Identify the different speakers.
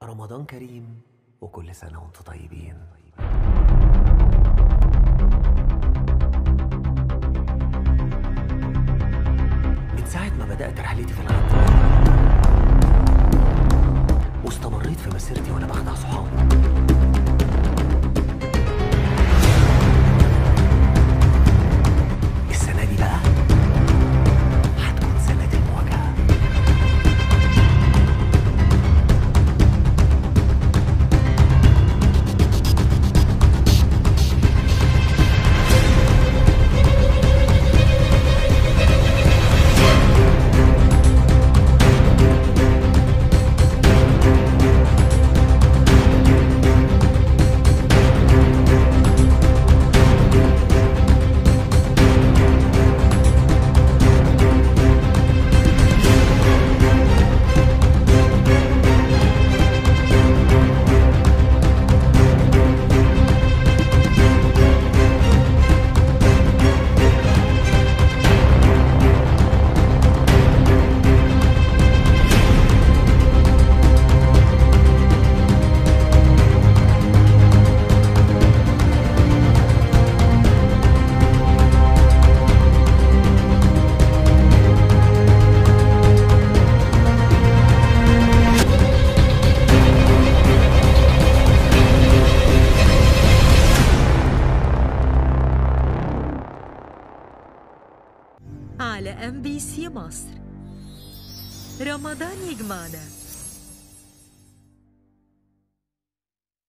Speaker 1: رمضان كريم وكل سنة وانتم طيبين. من ساعة ما بدأت رحلتي في الغد واستمريت في مسيرتي وأنا بخدع صحابي، السنة دي بقى هتكون سنة المواجهة.
Speaker 2: على MBC مصر، رمضان يجمعنا.